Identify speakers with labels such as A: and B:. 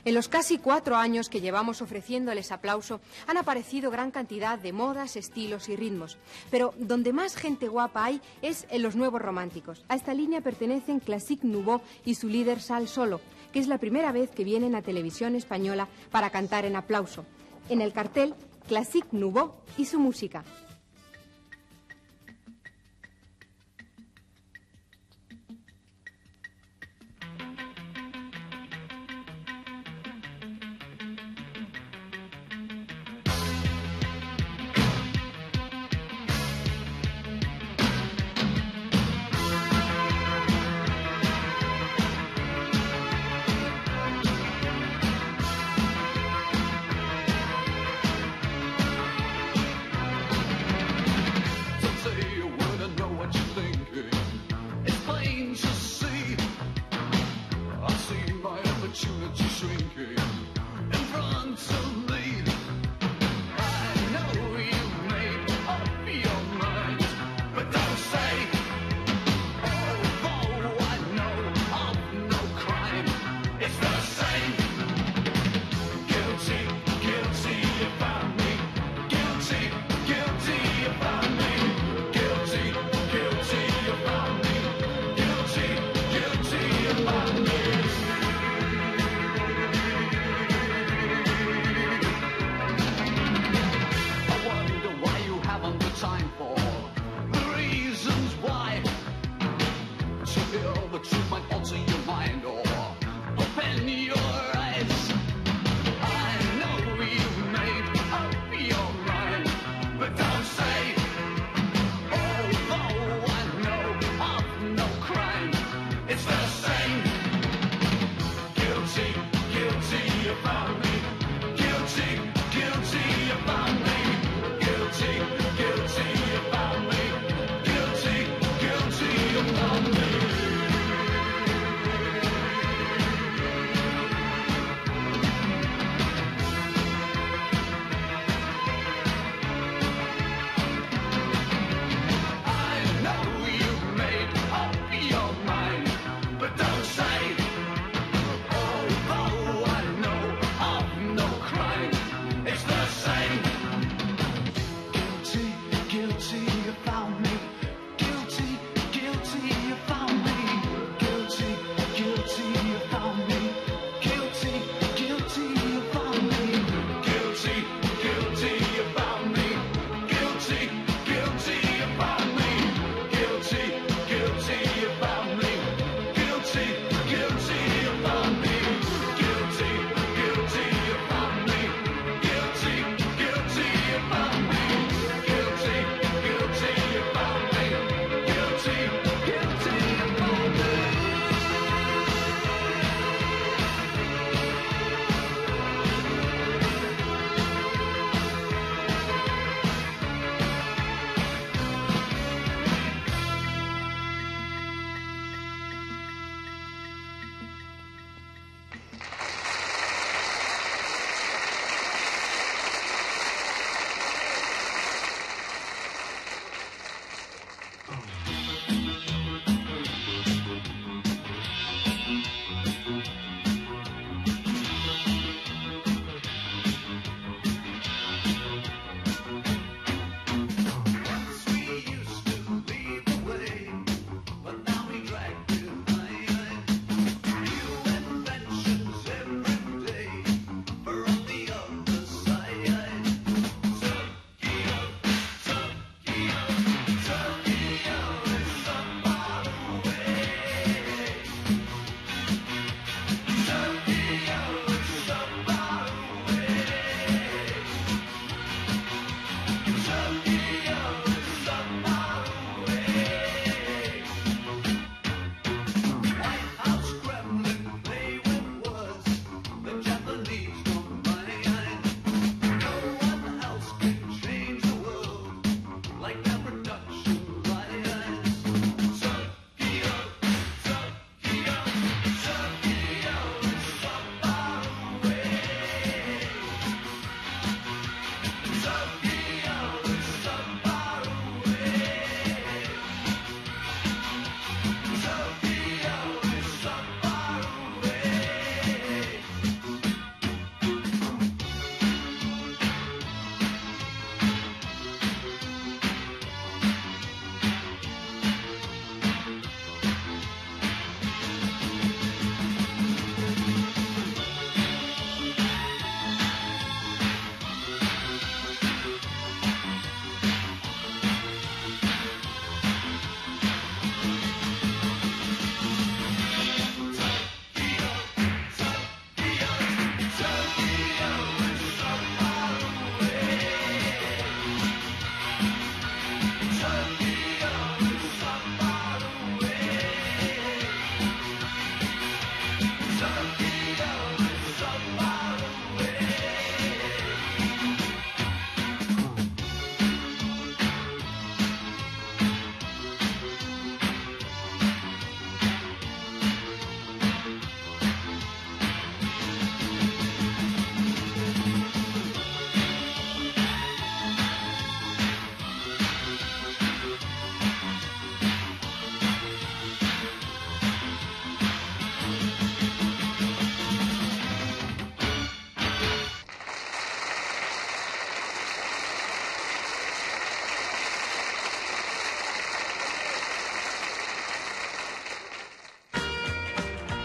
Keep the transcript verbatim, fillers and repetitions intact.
A: En los casi cuatro años que llevamos ofreciéndoles aplauso, han aparecido gran cantidad de modas, estilos y ritmos. Pero donde más gente guapa hay es en los nuevos románticos. A esta línea pertenecen Classique Nouveau y su líder Sal Solo, que es la primera vez que vienen a Televisión Española para cantar en aplauso. En el cartel, Classique Nouveau y su música.
B: Opportunity shrinking in front of me.